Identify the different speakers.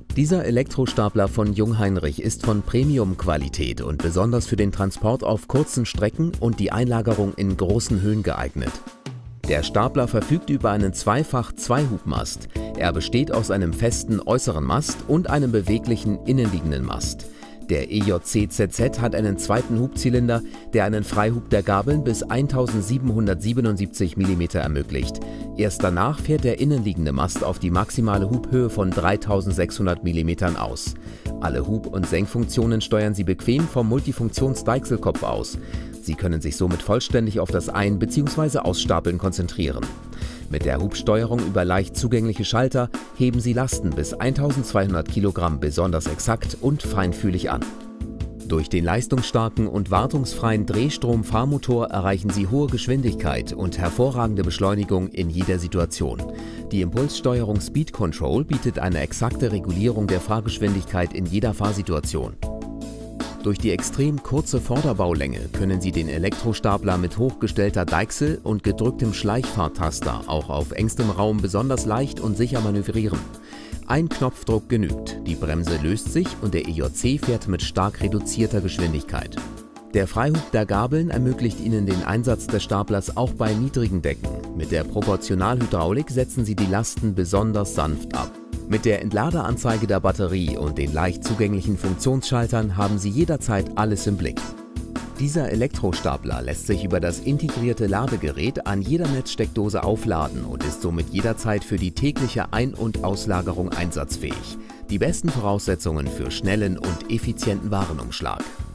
Speaker 1: Dieser Elektrostapler von Jungheinrich ist von Premium-Qualität und besonders für den Transport auf kurzen Strecken und die Einlagerung in großen Höhen geeignet. Der Stapler verfügt über einen Zweifach-Zweihubmast. Er besteht aus einem festen äußeren Mast und einem beweglichen innenliegenden Mast. Der EJC-ZZ hat einen zweiten Hubzylinder, der einen Freihub der Gabeln bis 1777 mm ermöglicht. Erst danach fährt der innenliegende Mast auf die maximale Hubhöhe von 3600 mm aus. Alle Hub- und Senkfunktionen steuern Sie bequem vom Multifunktions-Deichselkopf aus. Sie können sich somit vollständig auf das Ein- bzw. Ausstapeln konzentrieren. Mit der Hubsteuerung über leicht zugängliche Schalter heben Sie Lasten bis 1200 Kilogramm besonders exakt und feinfühlig an. Durch den leistungsstarken und wartungsfreien Drehstrom-Fahrmotor erreichen Sie hohe Geschwindigkeit und hervorragende Beschleunigung in jeder Situation. Die Impulssteuerung Speed Control bietet eine exakte Regulierung der Fahrgeschwindigkeit in jeder Fahrsituation. Durch die extrem kurze Vorderbaulänge können Sie den Elektrostapler mit hochgestellter Deichsel und gedrücktem Schleichfahrtaster auch auf engstem Raum besonders leicht und sicher manövrieren. Ein Knopfdruck genügt, die Bremse löst sich und der EJC fährt mit stark reduzierter Geschwindigkeit. Der Freihub der Gabeln ermöglicht Ihnen den Einsatz des Staplers auch bei niedrigen Decken. Mit der Proportionalhydraulik setzen Sie die Lasten besonders sanft ab. Mit der Entladeanzeige der Batterie und den leicht zugänglichen Funktionsschaltern haben Sie jederzeit alles im Blick. Dieser Elektrostapler lässt sich über das integrierte Ladegerät an jeder Netzsteckdose aufladen und ist somit jederzeit für die tägliche Ein- und Auslagerung einsatzfähig. Die besten Voraussetzungen für schnellen und effizienten Warenumschlag.